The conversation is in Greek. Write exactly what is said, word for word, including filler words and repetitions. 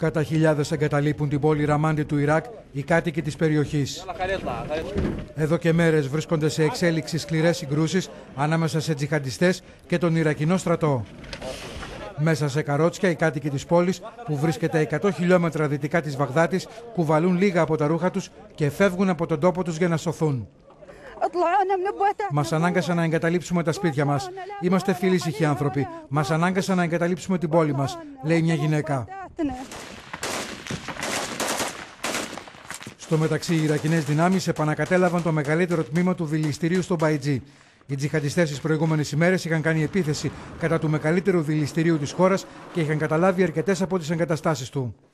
Κατά χιλιάδες εγκαταλείπουν την πόλη Ραμάντι του Ιράκ οι κάτοικοι της περιοχής. Εδώ και μέρες βρίσκονται σε εξέλιξη σκληρές συγκρούσεις ανάμεσα σε τζιχαντιστές και τον Ιρακινό στρατό. Μέσα σε καρότσια οι κάτοικοι της πόλης, που βρίσκεται εκατό χιλιόμετρα δυτικά της Βαγδάτης, κουβαλούν λίγα από τα ρούχα τους και φεύγουν από τον τόπο τους για να σωθούν. Μας ανάγκασαν να εγκαταλείψουμε τα σπίτια μας. Είμαστε φίλοι άνθρωποι. Μας ανάγκασαν να εγκαταλείψουμε την πόλη μας, λέει μια γυναίκα. Στο μεταξύ, οι Ιρακινές δυνάμεις επανακατέλαβαν το μεγαλύτερο τμήμα του δηληστηρίου στο Μπαϊτζί. Οι τζιχαντιστές τις προηγούμενες ημέρες είχαν κάνει επίθεση κατά του μεγαλύτερου δηληστηρίου της χώρας και είχαν καταλάβει αρκετές από τις εγκαταστάσεις του.